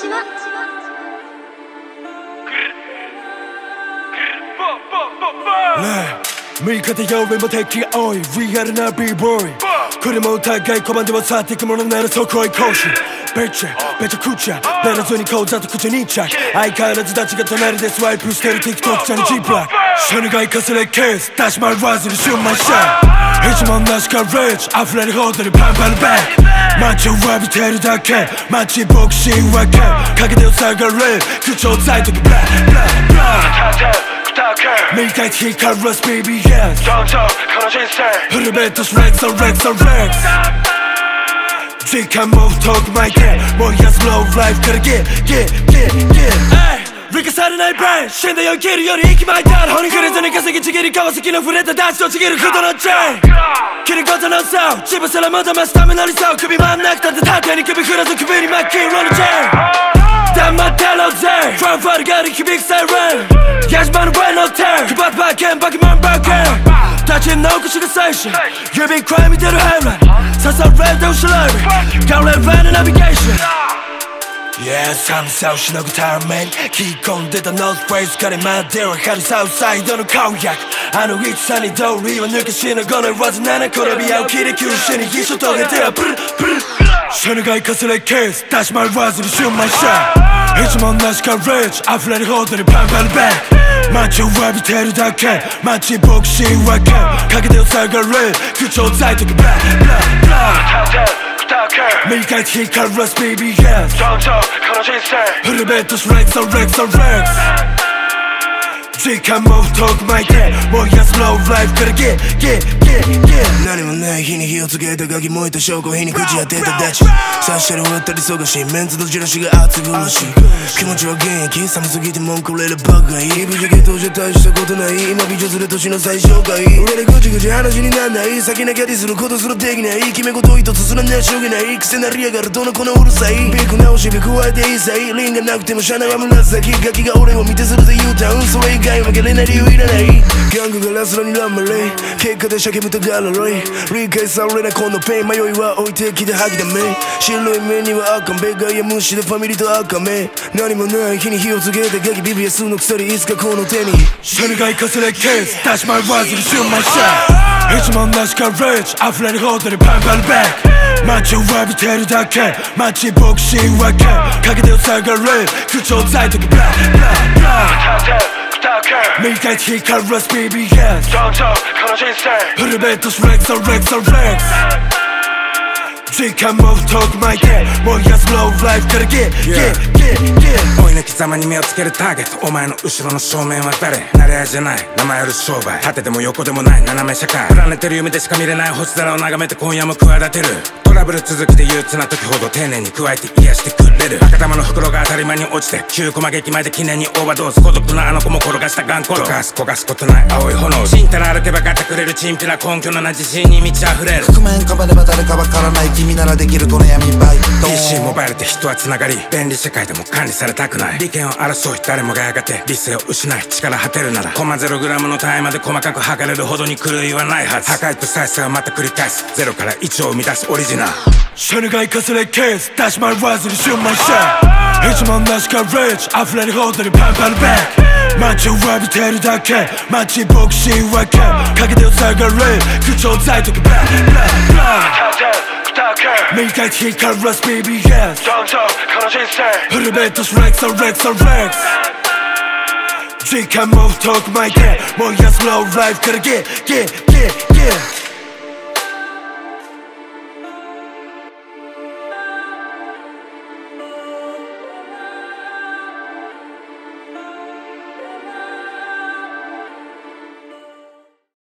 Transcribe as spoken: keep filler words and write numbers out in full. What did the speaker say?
島味方よりも敵が多いリアルな b ボーイこれもお互い拒んでは去っていくものならそこへ行進べちゃべちゃくちゃならずに講座と口に着相変わらずたちが隣でスワイプしてる TikTok ちゃんに G ブラックシャネが生かせないケース出しまわずにシュンマイシャン一問なしかレッジ溢れるホテルパンパンバック街を浴びてるだけ街ボクシングわけ陰でを下がれ口調在時ブラッブラッブラッ見たい日から ビービーエス Don't talk この人生フルベッドスレックスレックスレックス時間も遠く巻いて燃やすローライフからゲッゲッゲッゲッ理解されないブレイン死んだよ生きるより息巻いたら骨くれずに稼ぎちぎり川崎の触れたダチとちぎることのチェーン切ることの差自分すらもだますためなりそう首回んなくたって縦に首振らず首に真っ黄色のチェーン黙ってろぜファンファルが響くサイレンヤジマの上の手配ったバーケンバキマンバーケン立ち直しが最新指クライ見てるハイライト刺されて後ろ指ガレーのナビゲーションYeah 寒さをしのぐために聞き込んでたノースフェイスからまではハリサウスサイドの攻略あのいつさに通りを抜けしのごのわずなな転び合う切り急所に一緒遂げてはプルプルシャネが生かせないケース出しまわずにシュンマイシャン一問なしかレッジ溢れるホテルパンパンバック街を浴びてるだけ街ボクシングわけ陰でを下がれ口調在時ブラッブラッブラッ見たい日から ビービーエス Don't talk この人生フルベッドスレックスレックスレックス時間も遠く巻いて燃やすローライフからゲッゲッゲッゲッ何もない日に火をつけたガキ燃えた証拠火に口当てたダチ刺したり割ったり忙しいメンツとジラシが熱くましい気持ちは現役寒すぎて文句れるバカがいいぶじけ当じゃ大したことない今美女連れ年の最小回俺でぐちぐち話になんない先なきゃディスることすらできない決め事一つすらねしょげない癖なりやがるどの子のうるさいビッグ直しび加えて一切リンがなくてもシャナは紫ガキが俺を見てするぜ U ターンそれ以外負けれない理由いらないギャングがラスラにランマレイ結果で叫ぶとガラレイ理解されないこのペイン迷いは置いてきて吐きだめ白い目には赤目外野無視でファミリーと赤目何もない日に火をつけてガキ ビービーエス の鎖いつかこの手にシャネが生かせないケース出しまわずにシュンマイシャン一問なしかレッジ溢れるホテルパンパンバック街を浴びてるだけ街ボクシングわけ陰でを下がれ口調在時ブラッブラッブラッ見たい日から ビービーエス Don't talk この人生フルベッドスレックスレックスレックス時間も遠く巻いて燃やすローライフからゲッゲッゲッゲッ追い抜きざまに目をつけるターゲットお前の後ろの正面は誰慣れ合いじゃない名前よる商売縦でも横でもない斜め社会プラネてる夢でしか見れない星空を眺めて今夜も企てるトラブル続きで憂鬱な時ほど丁寧に加えて癒してくれる赤玉の袋が当たり前に落ちてきゅうコマ劇前で記念にオーバードーズ孤独なあの子も転がしたガンコロ溶かす焦がすことない青い炎ちんたら歩けば買ってくれるチンピラ根拠のない自信に満ち溢れる覆面かばれば誰かわからない君ならできるこの闇バイトピーシー モバイルで人はつながり便利世界でも管理されたくない利権を争い誰もがやがて理性を失い力果てるならコマゼログラムの単位まで細かく測れるほどに狂いはないはず破壊と再生はまた繰り返すゼロからいちを生み出すオリジナルシャネが生かせないケース出しまわずにシュンマイシャン一問なしかレッジ溢れるホテルパンパンバック街を浴びてるだけ街ボクシングわけ陰でを下がれ口調在時ブラッブラッブラッ見たい日から ビービーエス Don't talk この人生フルベッドスレックスレックスレックス時間も遠く巻いて燃やすローライフからゲッゲッゲッゲッ